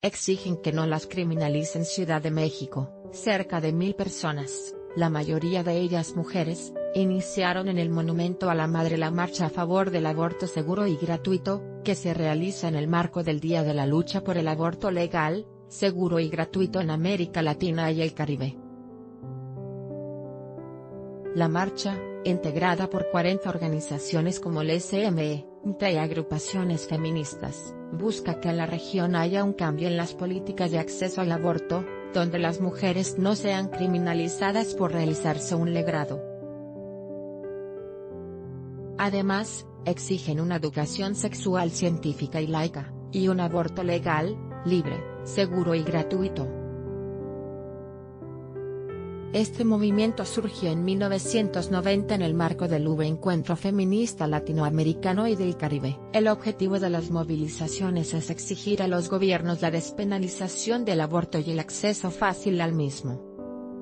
exigen que no las criminalicen. Ciudad de México, cerca de 1000 personas, la mayoría de ellas mujeres, iniciaron en el Monumento a la Madre la marcha a favor del aborto seguro y gratuito, que se realiza en el marco del Día de la Lucha por el Aborto Legal, Seguro y Gratuito en América Latina y el Caribe. La marcha, integrada por 40 organizaciones como el SME, y agrupaciones feministas, busca que en la región haya un cambio en las políticas de acceso al aborto, donde las mujeres no sean criminalizadas por realizarse un legrado. Además, exigen una educación sexual científica y laica, y un aborto legal, libre, seguro y gratuito. Este movimiento surgió en 1990 en el marco del Encuentro Feminista Latinoamericano y del Caribe. El objetivo de las movilizaciones es exigir a los gobiernos la despenalización del aborto y el acceso fácil al mismo.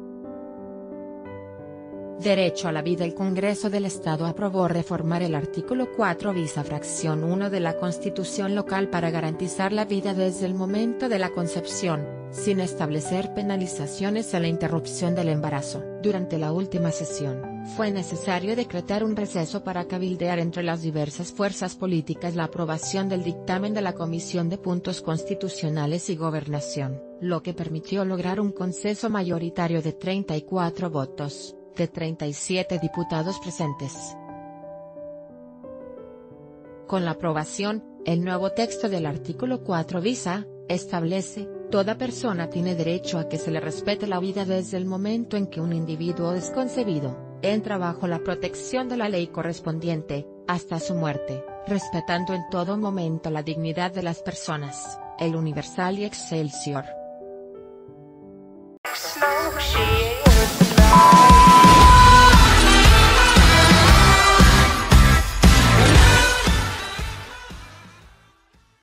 Derecho a la vida. El Congreso del Estado aprobó reformar el artículo 4 bis fracción 1 de la Constitución local para garantizar la vida desde el momento de la concepción, sin establecer penalizaciones a la interrupción del embarazo. Durante la última sesión, fue necesario decretar un receso para cabildear entre las diversas fuerzas políticas la aprobación del dictamen de la Comisión de Puntos Constitucionales y Gobernación, lo que permitió lograr un consenso mayoritario de 34 votos. De 37 diputados presentes. Con la aprobación, el nuevo texto del artículo 4 bis establece: toda persona tiene derecho a que se le respete la vida desde el momento en que un individuo es concebido, entra bajo la protección de la ley correspondiente, hasta su muerte, respetando en todo momento la dignidad de las personas. El Universal y Excelsior.